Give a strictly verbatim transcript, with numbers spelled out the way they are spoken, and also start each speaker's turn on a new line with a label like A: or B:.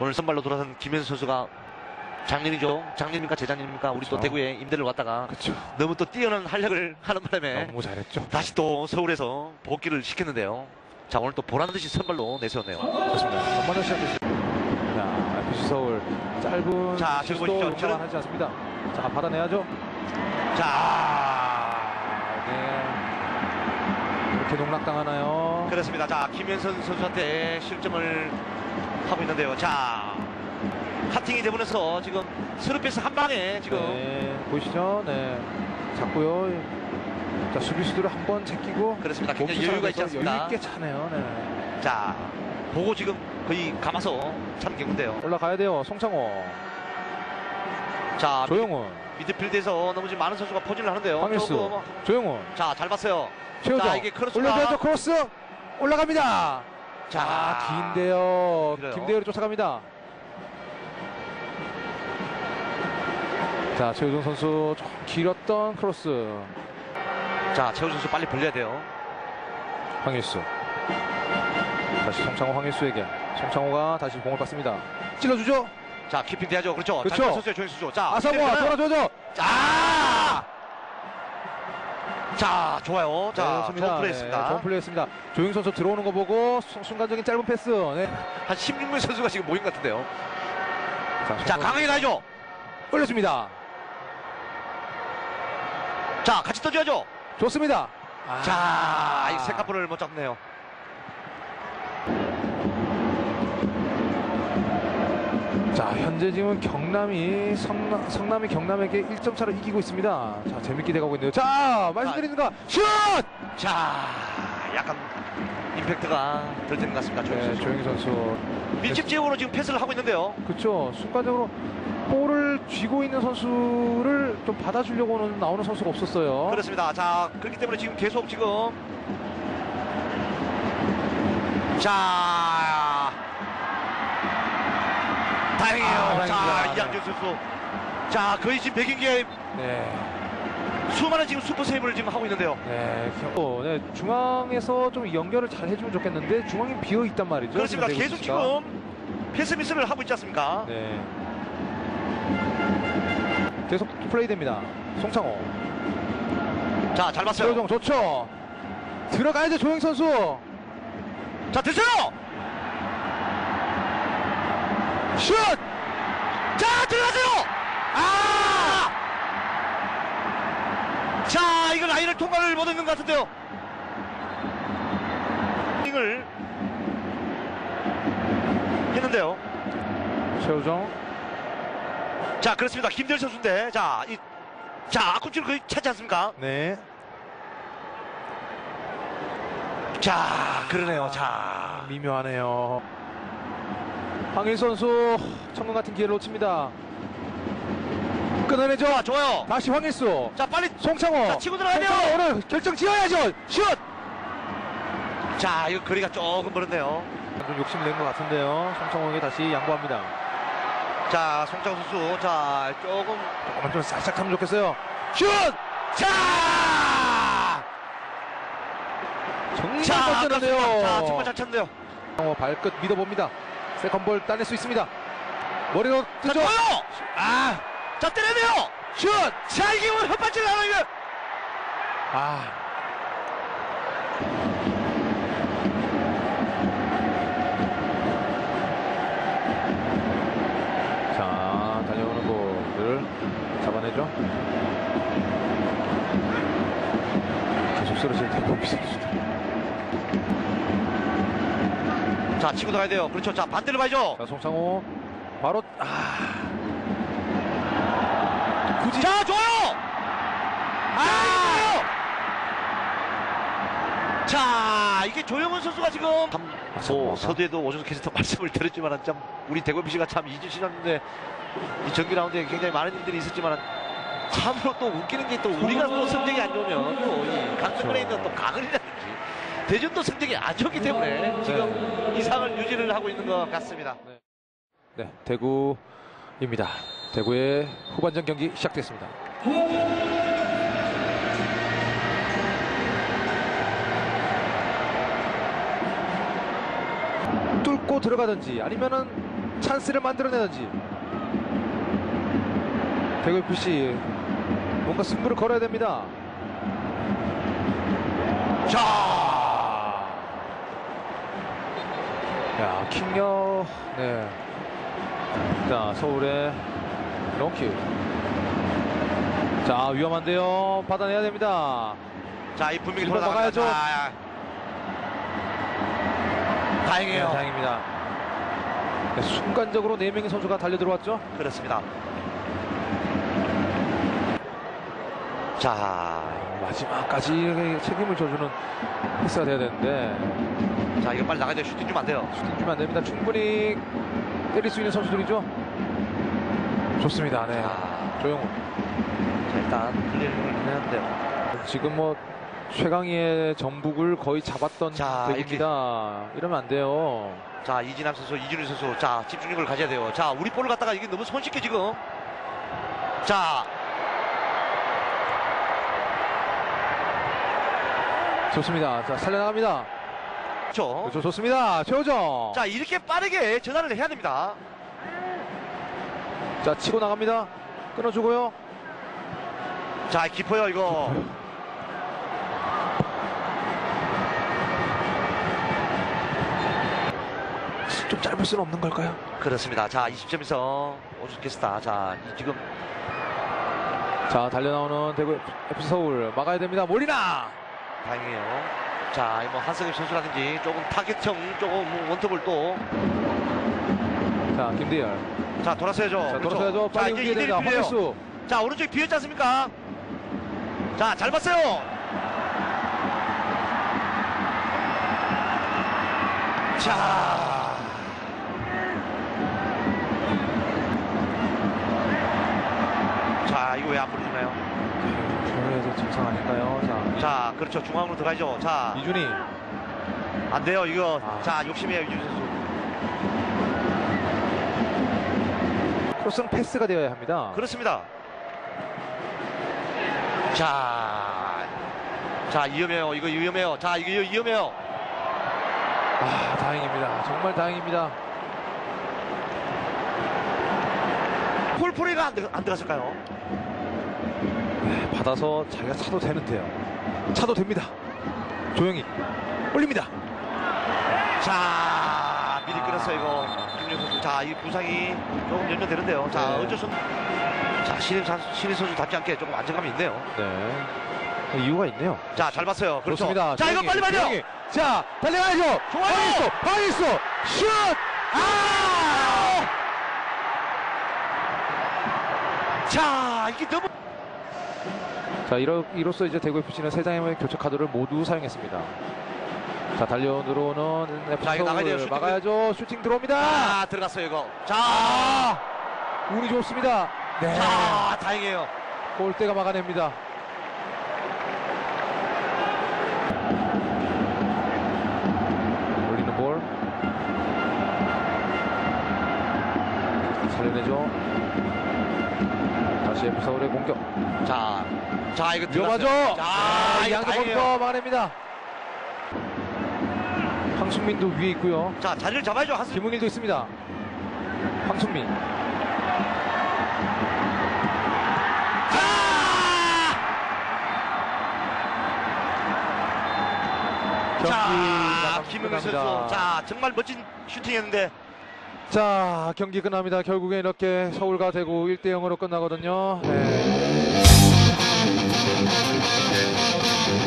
A: 오늘 선발로 돌아선 김현수 선수가 작년이죠. 작년입니까 재작년입니까? 우리
B: 그쵸.
A: 또 대구에 임대를 왔다가
B: 그렇죠.
A: 너무 또 뛰어난 활약을 하는 바람에
B: 너무 잘했죠.
A: 다시 또 서울에서 복귀를 시켰는데요. 자, 오늘 또 보란듯이 선발로 내세웠네요.
B: 그렇습니다. 전반전 시작됐습니다. 자, 에프씨 서울 짧은
A: 자, 지금 보시죠.
B: 실수도 용납 하지 않습니다. 자, 받아내야죠.
A: 자,
B: 네. 이렇게 농락당하나요?
A: 그렇습니다. 자, 김현선 선수한테 실점을 하고 있는데요. 자, 카팅이 되면서 지금 스루패스 한 방에 지금
B: 네, 보이시죠? 네, 잡고요. 자, 수비수들을 한번 제끼고
A: 그렇습니다. 굉장히
B: 몸투
A: 여유가 있지
B: 상황에서
A: 않습니까?
B: 여유 있게 차네요. 네.
A: 자, 보고 지금 거의 감아서 참 경운데요.
B: 올라가야 돼요. 송창호,
A: 자,
B: 조영훈,
A: 미드필드에서 너무 지금 많은 선수가 포진을 하는데요.
B: 황일수,
A: 조금,
B: 조영훈,
A: 자, 잘 봤어요.
B: 최우정,
A: 자, 이게 크로스가
B: 올려줘야죠. 크로스 올라갑니다.
A: 자,
B: 아, 긴데요.
A: 그래요.
B: 김대열이 쫓아갑니다. 자, 최우정 선수 좀 길었던 크로스.
A: 자, 최우 선수 빨리 벌려야 돼요.
B: 황일수, 다시 송창호, 황일수에게. 송창호가 다시 공을 받습니다. 찔러주죠.
A: 자, 키핑 돼야죠. 그렇죠.
B: 그렇죠.
A: 잘 선수의 조영수 선수. 자,
B: 아사모아 돌아줘죠.
A: 자, 자, 좋아요. 자,
B: 네,
A: 좋은 플레이였습니다.
B: 네, 좋은 플레이였습니다. 조영 선수 들어오는 거 보고 수, 순간적인 짧은 패스. 네.
A: 한 십육 명 선수가 지금 모인 것 같은데요.
B: 자,
A: 자, 강하게 가야죠.
B: 올렸습니다.
A: 자, 같이 던져야죠.
B: 좋습니다. 아.
A: 자, 이 색깔볼을 못 잡네요.
B: 자, 현재 지금 경남이 성남, 성남이 경남에게 일 점 차로 이기고 있습니다. 자, 재밌게 돼가고 있네요. 자, 말씀드리는가 슛!
A: 자, 약간 임팩트가 덜 되는 것 같습니다. 조영수
B: 네,
A: 선수.
B: 조영희 선수.
A: 밀집 지역으로 지금 패스를 하고 있는데요.
B: 그렇죠. 순간적으로 볼을 쥐고 있는 선수를 좀 받아주려고는 나오는 선수가 없었어요.
A: 그렇습니다. 자, 그렇기 때문에 지금 계속 지금 자, 다행이에요.
B: 아,
A: 자,
B: 다행입니다.
A: 이양준 선수. 자, 거의 지금 백 경기에
B: 네.
A: 수많은 지금 슈퍼 세이브를 지금 하고 있는데요.
B: 네, 겨- 네, 중앙에서 좀 연결을 잘 해주면 좋겠는데 중앙이 비어 있단 말이죠.
A: 그렇습니다.
B: 지금
A: 계속
B: 대구 선수가.
A: 지금 패스 미스를 하고 있지 않습니까?
B: 네. 계속 플레이 됩니다. 송창호.
A: 자, 잘 봤어요.
B: 최우정 좋죠. 들어가야죠, 조영 선수.
A: 자, 됐어요.
B: 슛!
A: 자, 들어가세요. 아! 자, 이거 라인을 통과를 못했는 것 같은데요. 을 했는데요.
B: 최우정.
A: 자, 그렇습니다. 김대열 선수인데, 자, 이, 자, 아쿠치를 거의 찾지 않습니까?
B: 네.
A: 자, 그러네요. 자,
B: 미묘하네요. 황일 선수 천금 같은 기회를 놓칩니다. 끊어내죠.
A: 자, 좋아요.
B: 다시 황일수.
A: 자, 빨리.
B: 송창호.
A: 자, 치고 들어가야 돼요.
B: 송창호 오늘 결정 지어야죠. 슛.
A: 자, 이거 거리가 조금 멀었네요.
B: 좀 욕심 낸 것 같은데요. 송창호에게 다시 양보합니다.
A: 자, 송창호 선수. 자, 조금.
B: 조금만 좀 살짝 하면 좋겠어요. 슛.
A: 자!
B: 정말
A: 자,
B: 멋졌는데요.
A: 아깝습니다. 자, 정말 잘 쳤는데요.
B: 송창호 발끝 믿어봅니다. 세컨볼 따낼 수 있습니다. 머리로
A: 자,
B: 뜨죠.
A: 좋아요.
B: 아,
A: 자, 때려내요.
B: 슛.
A: 자, 이게 오늘 헛발질 나와, 이거.
B: 아. 자, 달려오는 볼을 잡아내죠. 계속 쓰러질 대구 선수다.
A: 자, 치고 들어가야 돼요. 그렇죠. 자, 반대로 가야죠.
B: 자, 송창호 바로 아. 굳이
A: 자, 좋아요. 아! 자, 이게 조영훈 선수가 지금 뭐 서두에도 오준수 캐스터 말씀을 드렸지만 참 우리 대구비씨가 참 잊으시는데 이 정규 라운드에 굉장히 많은 일들이 있었지만 참으로 또 웃기는 게 또 우리가 또 성적이 안 좋으면 또 이 강등권에 있는 또 강은이라든지 대전도 성적이 안 좋기 때문에 지금
B: 네.
A: 이 상을 유지를 하고 있는 것 같습니다.
B: 네, 네 대구입니다. 대구의 후반전 경기 시작됐습니다. 뚫고 들어가든지 아니면은 찬스를 만들어내는지. 대구에프씨 뭔가 승부를 걸어야 됩니다. 자, 야 킹력. 네. 자 서울의 롱킥. 자 위험한데요. 받아내야 됩니다.
A: 자, 이 분명히
B: 일본
A: 돌아가야죠.
B: 막아야죠.
A: 다행이에요.
B: 네, 다행입니다. 네, 순간적으로 네 명의 선수가 달려 들어왔죠.
A: 그렇습니다. 자,
B: 마지막까지 책임을 져주는 패스가 돼야 되는데.
A: 자, 이거 빨리 나가야 돼요. 슈팅 주면 안 돼요.
B: 슈팅 주면 안 됩니다. 충분히 때릴 수 있는 선수들이죠. 좋습니다. 네.
A: 자,
B: 조용훈.
A: 자, 일단 클리어를 했는데요.
B: 지금 뭐 최강희의 전북을 거의 잡았던
A: 자,
B: 대구입니다. 이러면 안 돼요.
A: 자, 이진남 선수, 이준희 선수, 자, 집중력을 가져야 돼요. 자, 우리 볼을 갖다가 이게 너무 손쉽게 지금. 자,
B: 좋습니다. 자, 살려나갑니다.
A: 그렇죠.
B: 그렇죠. 좋습니다. 최호정.
A: 자, 이렇게 빠르게 전환을 해야 됩니다.
B: 자, 치고 나갑니다. 끊어주고요.
A: 자, 깊어요, 이거.
B: 좀 짧을 수는 없는 걸까요?
A: 그렇습니다. 자, 이십 점에서 오죽겠다. 자, 이 지금.
B: 자, 달려나오는 대구 에프씨 서울 막아야 됩니다. 몰리나.
A: 다행이에요. 자, 뭐 한승엽 선수라든지 조금 타겟형 조금 원톱을 또.
B: 자, 김대열.
A: 자, 돌아서야죠.
B: 자,
A: 그렇죠.
B: 돌아서야죠.
A: 자,
B: 빨리
A: 이제
B: 움직여야 됩니다.
A: 이대일 필요해요.
B: 황일수.
A: 자, 오른쪽에 비었지 않습니까? 자, 잘 봤어요. 자. 자, 이거 왜 안 부르나요?
B: 저에서 정상 아닌가요? 자,
A: 자, 그렇죠. 중앙으로 들어가죠. 자,
B: 이준희.
A: 안 돼요, 이거.
B: 아.
A: 자, 욕심이에요, 이준희 선수.
B: 크로스는 패스가 되어야 합니다.
A: 그렇습니다. 자, 자, 위험해요. 이거 위험해요. 자, 이거 위험해요.
B: 아, 다행입니다. 정말 다행입니다.
A: 폴프레가 안, 들어- 안 들어갔을까요?
B: 네, 받아서 자기가 차도 되는데요. 차도 됩니다. 조용히 올립니다.
A: 자, 미리
B: 아.
A: 끊었어요, 이거. 김윤 선수. 자, 이 부상이 조금 연결되는데요. 자,
B: 네.
A: 어쩔 수 없. 자, 신인, 선- 신인 선수답지 않게 조금 안정감이 있네요.
B: 네. 이유가 있네요.
A: 자, 잘 봤어요. 그렇죠.
B: 좋습니다.
A: 자, 이거
B: 조용히,
A: 빨리 봐요.
B: 조용히. 자, 달려가야죠.
A: 좋아요.
B: 황일수, 황일수, 슛!
A: 아! 자, 이게 너무.
B: 자, 이로, 이로써 이제 대구에프씨는 세 장의 교체 카드를 모두 사용했습니다. 자, 달려 들어오는
A: 자,
B: 에프씨
A: 이거 나가야 돼요.
B: 서울
A: 슈팅.
B: 막아야죠. 슈팅 들어옵니다.
A: 아, 들어갔어요, 이거. 자,
B: 아, 운이 좋습니다. 네.
A: 자, 다행이에요.
B: 골대가 막아냅니다. 올리는 볼. 살려내죠. 다시 에프씨 서울의 공격.
A: 자, 자, 이거
B: 위험하죠?
A: 들어갔어요. 자,
B: 네,
A: 이거
B: 양쪽
A: 다행이에요.
B: 골퍼 막아냅니다. 황순민도 위에 있고요.
A: 자, 자리를 잡아야죠. 한승.
B: 김웅일도 있습니다. 황순민. 경기
A: 자, 김웅일
B: 끝납니다.
A: 선수. 자, 정말 멋진 슈팅이었는데.
B: 자, 경기 끝납니다. 결국에 이렇게 서울과 대구 일 대 영으로 끝나거든요. 네.